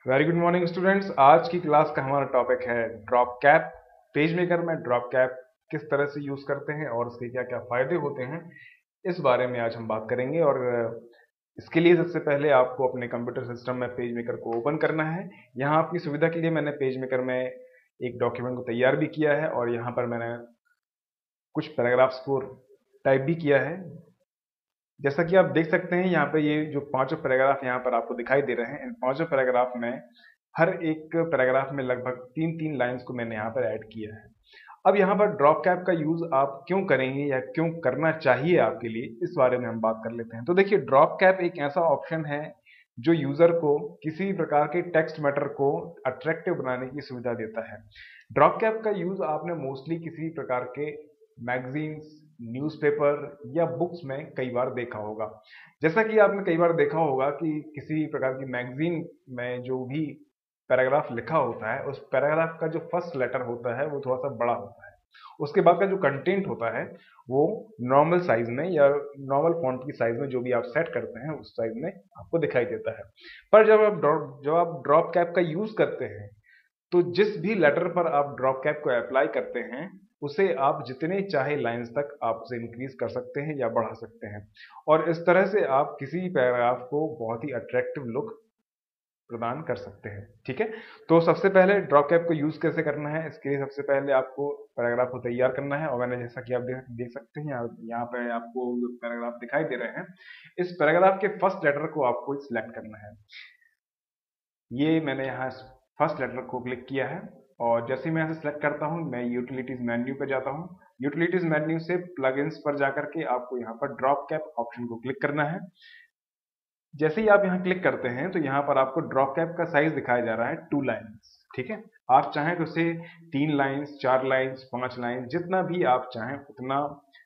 Very good morning students. आज की class का हमारा टॉपिक है ड्रॉप कैप। पेज मेकर में ड्रॉप कैप किस तरह से यूज करते हैं और उसके क्या क्या फायदे होते हैं, इस बारे में आज हम बात करेंगे। और इसके लिए सबसे पहले आपको अपने कंप्यूटर सिस्टम में पेज मेकर को ओपन करना है। यहाँ आपकी सुविधा के लिए मैंने पेज मेकर में एक डॉक्यूमेंट को तैयार भी किया है और यहाँ पर मैंने कुछ पैराग्राफ्स को टाइप भी किया है। जैसा कि आप देख सकते हैं, यहाँ पे ये जो पांचों पैराग्राफ यहाँ पर आपको दिखाई दे रहे हैं, इन पांचों पैराग्राफ में हर एक पैराग्राफ में लगभग तीन तीन लाइंस को मैंने यहाँ पर ऐड किया है। अब यहाँ पर ड्रॉप कैप का यूज आप क्यों करेंगे या क्यों करना चाहिए आपके लिए, इस बारे में हम बात कर लेते हैं। तो देखिए, ड्रॉप कैप एक ऐसा ऑप्शन है जो यूजर को किसी भी प्रकार के टेक्स्ट मैटर को अट्रैक्टिव बनाने की सुविधा देता है। ड्रॉप कैप का यूज आपने मोस्टली किसी प्रकार के मैगजीन्स, न्यूज़पेपर या बुक्स में कई बार देखा होगा। जैसा कि आपने कई बार देखा होगा कि किसी प्रकार की मैगजीन में जो भी पैराग्राफ लिखा होता है, उस पैराग्राफ का जो फर्स्ट लेटर होता है वो थोड़ा सा बड़ा होता है। उसके बाद का जो कंटेंट होता है वो नॉर्मल साइज में या नॉर्मल फॉन्ट की साइज में, जो भी आप सेट करते हैं उस साइज में आपको दिखाई देता है। पर जब आप ड्रॉप कैप का यूज करते हैं तो जिस भी लेटर पर आप ड्रॉप कैप को अप्लाई करते हैं, उसे आप जितने चाहे लाइंस तक आप उसे इंक्रीज कर सकते हैं या बढ़ा सकते हैं। और इस तरह से आप किसी पैराग्राफ को बहुत ही अट्रैक्टिव लुक प्रदान कर सकते हैं। ठीक है, तो सबसे पहले ड्रॉप कैप को यूज कैसे करना है, इसके लिए सबसे पहले आपको पैराग्राफ को तैयार करना है। और मैंने, जैसा कि आप देख सकते हैं, यहाँ पे आपको जो पैराग्राफ दिखाई दे रहे हैं, इस पैराग्राफ के फर्स्ट लेटर को आपको सिलेक्ट करना है। ये मैंने यहाँ फर्स्ट लेटर को क्लिक किया है और जैसे ही मैं यहाँ से सिलेक्ट करता हूँ, मैं यूटिलिटीज मेन्यू पे जाता हूँ। यूटिलिटीज मेन्यू से प्लगइन्स पर जाकर के आपको यहाँ पर ड्रॉप कैप ऑप्शन को क्लिक करना है। जैसे ही आप यहाँ क्लिक करते हैं तो यहाँ पर आपको ड्रॉप कैप का साइज दिखाया जा रहा है 2 लाइन्स। ठीक है, आप चाहें तो उसे 3 लाइन्स, 4 लाइन्स, 5 लाइन्स, जितना भी आप चाहें उतना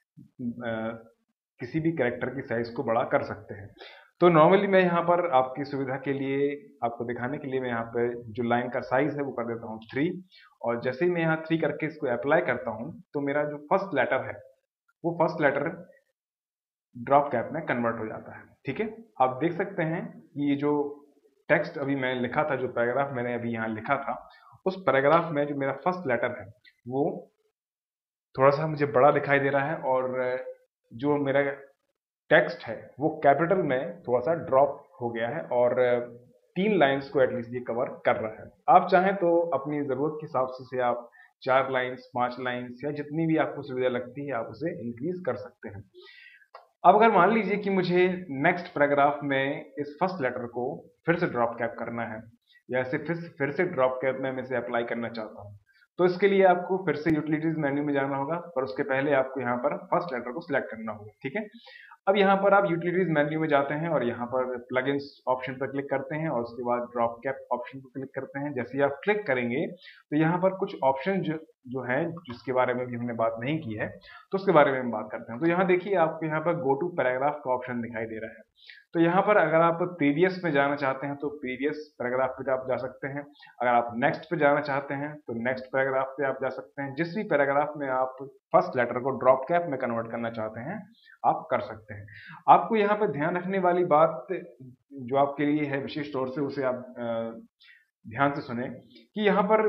किसी भी कैरेक्टर की साइज को बड़ा कर सकते हैं। तो नॉर्मली मैं यहाँ पर आपकी सुविधा के लिए, आपको दिखाने के लिए, मैं यहाँ पे जो लाइन का साइज है वो कर देता हूँ 3। और जैसे ही मैं यहाँ 3 करके इसको अप्लाई करता हूँ तो मेरा जो फर्स्ट लेटर है वो फर्स्ट लेटर ड्रॉप कैप में कन्वर्ट हो जाता है। ठीक है, आप देख सकते हैं कि ये जो टेक्स्ट अभी मैंने लिखा था, जो पैराग्राफ मैंने अभी यहाँ लिखा था, उस पैराग्राफ में जो मेरा फर्स्ट लेटर है वो थोड़ा सा मुझे बड़ा दिखाई दे रहा है और जो मेरा टेक्स्ट है वो कैपिटल में थोड़ा सा ड्रॉप हो गया है और 3 लाइंस को एटलीस्ट ये कवर कर रहा है। आप चाहें तो अपनी जरूरत के हिसाब से आप 4 लाइंस, 5 लाइंस या जितनी भी आपको सुविधा लगती है आप उसे इंक्रीज कर सकते हैं। अब अगर मान लीजिए कि मुझे नेक्स्ट पैराग्राफ में इस फर्स्ट लेटर को फिर से ड्रॉप कैप करना है या इसे फिर से ड्रॉप कैप में मैं इसे अप्लाई करना चाहता हूँ, तो इसके लिए आपको फिर से यूटिलिटीज मेन्यू में जाना होगा, पर उसके पहले आपको यहाँ पर फर्स्ट लेटर को सिलेक्ट करना होगा। ठीक है, अब यहाँ पर आप यूटिलिटीज मेन्यू में जाते हैं और यहाँ पर प्लगइन्स ऑप्शन पर क्लिक करते हैं और उसके बाद ड्रॉप कैप ऑप्शन पर क्लिक करते हैं। जैसे ही आप क्लिक करेंगे तो यहाँ पर कुछ ऑप्शन जो है, जिसके बारे में भी हमने बात नहीं की है, तो उसके बारे में हम बात करते हैं। तो यहाँ देखिए, आपको यहाँ पर गो टू पैराग्राफ का ऑप्शन दिखाई दे रहा है। तो यहाँ पर अगर आप प्रीवियस में जाना चाहते हैं तो प्रीवियस पैराग्राफ पे आप जा सकते हैं। अगर आप नेक्स्ट पे जाना चाहते हैं तो नेक्स्ट पैराग्राफ पे आप जा सकते हैं। जिस भी पैराग्राफ में आप फर्स्ट लेटर को ड्रॉप कैप में कन्वर्ट करना चाहते हैं आप कर सकते हैं। आपको यहाँ पर ध्यान रखने वाली बात जो आपके लिए है विशेष तौर से, उसे आप ध्यान से सुने कि यहाँ पर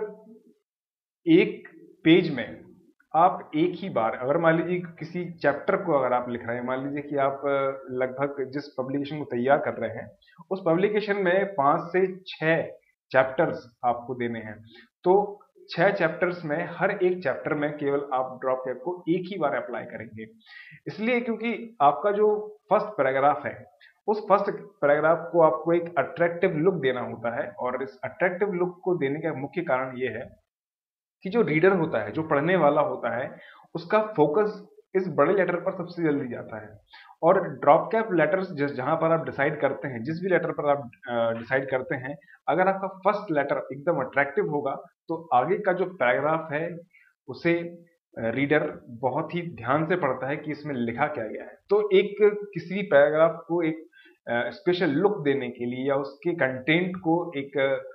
एक पेज में आप एक ही बार, अगर मान लीजिए किसी चैप्टर को अगर आप लिख रहे हैं, मान लीजिए कि आप लगभग जिस पब्लिकेशन को तैयार कर रहे हैं उस पब्लिकेशन में 5 से 6 चैप्टर्स आपको देने हैं, तो 6 चैप्टर्स में हर एक चैप्टर में केवल आप ड्रॉप कैप को एक ही बार अप्लाई करेंगे। इसलिए क्योंकि आपका जो फर्स्ट पैराग्राफ है, उस फर्स्ट पैराग्राफ को आपको एक अट्रैक्टिव लुक देना होता है और इस अट्रैक्टिव लुक को देने का मुख्य कारण ये है कि जो रीडर होता है, जो पढ़ने वाला होता है, उसका फोकस इस बड़े लेटर पर सबसे जल्दी जाता है। और ड्रॉप कैप लेटर्स जहां पर आप डिसाइड करते हैं, जिस भी लेटर पर आप डिसाइड करते हैं, अगर आपका फर्स्ट लेटर एकदम अट्रैक्टिव होगा तो आगे का जो पैराग्राफ है उसे रीडर बहुत ही ध्यान से पढ़ता है कि इसमें लिखा क्या गया है। तो एक किसी भी पैराग्राफ को एक स्पेशल लुक देने के लिए या उसके कंटेंट को एक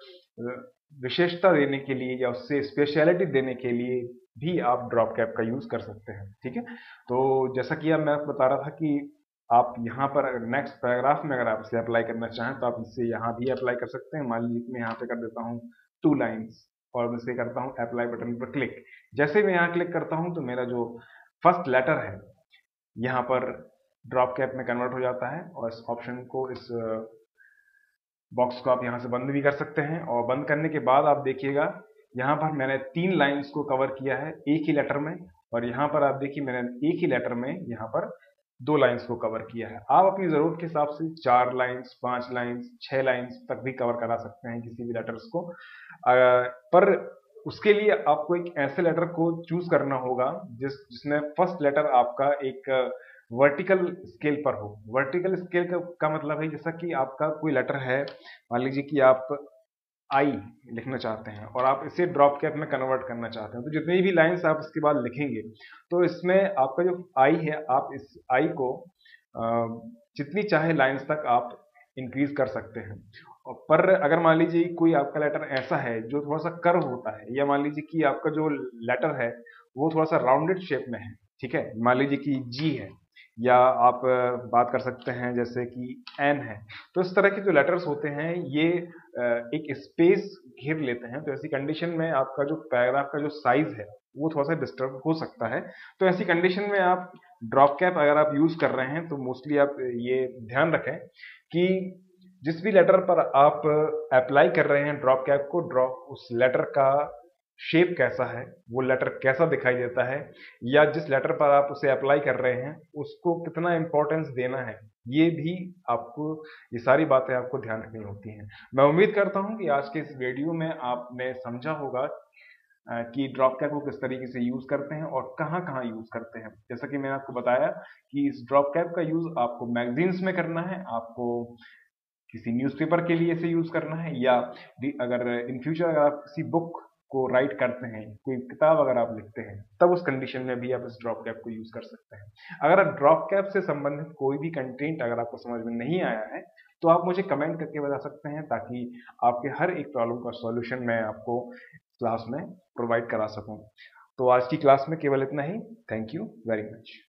विशेषता देने के लिए या उससे स्पेशलिटी देने के लिए भी आप ड्रॉप कैप का यूज कर सकते हैं। ठीक है, तो जैसा कि अब मैं आपको बता रहा था कि आप यहाँ पर अगर नेक्स्ट पैराग्राफ में अगर आप इसे अप्लाई करना चाहें तो आप इसे यहाँ भी अप्लाई कर सकते हैं। मान लीजिए मैं यहाँ पे कर देता हूँ 2 लाइन्स और मैं इसे करता हूँ अप्लाई बटन पर क्लिक। जैसे मैं यहाँ क्लिक करता हूँ तो मेरा जो फर्स्ट लेटर है यहाँ पर ड्रॉप कैप में कन्वर्ट हो जाता है और इस ऑप्शन को, इस बॉक्स को आप यहाँ से बंद भी कर सकते हैं। और बंद करने के बाद आप देखिएगा यहाँ पर मैंने 3 लाइन्स को कवर किया है एक ही लेटर में, और यहाँ पर आप देखिए मैंने एक ही लेटर में यहाँ पर 2 लाइन्स को कवर किया है। आप अपनी ज़रूरत के हिसाब से 4 लाइन्स, 5 लाइन्स, 6 लाइन्स तक भी कवर करा सकते हैं किसी भी लेटर्स को। पर उसके लिए आपको एक ऐसे लेटर को चूज करना होगा जिसमें फर्स्ट लेटर आपका एक वर्टिकल स्केल पर हो। वर्टिकल स्केल का मतलब है जैसा कि आपका कोई लेटर है, मान लीजिए कि आप आई लिखना चाहते हैं और आप इसे ड्रॉप कैप में कन्वर्ट करना चाहते हैं, तो जितनी भी लाइंस आप इसके बाद लिखेंगे तो इसमें आपका जो आई है, आप इस आई को जितनी चाहे लाइंस तक आप इंक्रीज कर सकते हैं। पर अगर मान लीजिए कोई आपका लेटर ऐसा है जो थोड़ा सा कर्व होता है, या मान लीजिए कि आपका जो लेटर है वो थोड़ा सा राउंडेड शेप में है, ठीक है, मान लीजिए कि जी है, या आप बात कर सकते हैं जैसे कि एन है, तो इस तरह के जो लेटर्स होते हैं ये एक स्पेस घेर लेते हैं। तो ऐसी कंडीशन में आपका जो पैराग्राफ का जो साइज है वो थोड़ा सा डिस्टर्ब हो सकता है। तो ऐसी कंडीशन में आप ड्रॉप कैप अगर आप यूज कर रहे हैं तो मोस्टली आप ये ध्यान रखें कि जिस भी लेटर पर आप अप्लाई कर रहे हैं ड्रॉप कैप को, उस लेटर का शेप कैसा है, वो लेटर कैसा दिखाई देता है, या जिस लेटर पर आप उसे अप्लाई कर रहे हैं उसको कितना इंपॉर्टेंस देना है, ये भी आपको, ये सारी बातें आपको ध्यान रखनी होती हैं। मैं उम्मीद करता हूं कि आज के इस वीडियो में आपने समझा होगा कि ड्रॉप कैप को किस तरीके से यूज करते हैं और कहाँ कहाँ यूज करते हैं। जैसा कि मैंने आपको बताया कि इस ड्रॉप कैप का यूज आपको मैगजीन्स में करना है, आपको किसी न्यूज़पेपर के लिए इसे यूज करना है, या अगर इन फ्यूचर अगर आप किसी बुक को राइट करते हैं, कोई किताब अगर आप लिखते हैं, तब उस कंडीशन में भी आप इस ड्रॉप कैप को यूज कर सकते हैं। अगर ड्रॉप कैप से संबंधित कोई भी कंटेंट अगर आपको समझ में नहीं आया है तो आप मुझे कमेंट करके बता सकते हैं, ताकि आपके हर एक प्रॉब्लम का सॉल्यूशन मैं आपको क्लास में प्रोवाइड करा सकूं। तो आज की क्लास में केवल इतना ही। Thank you very much.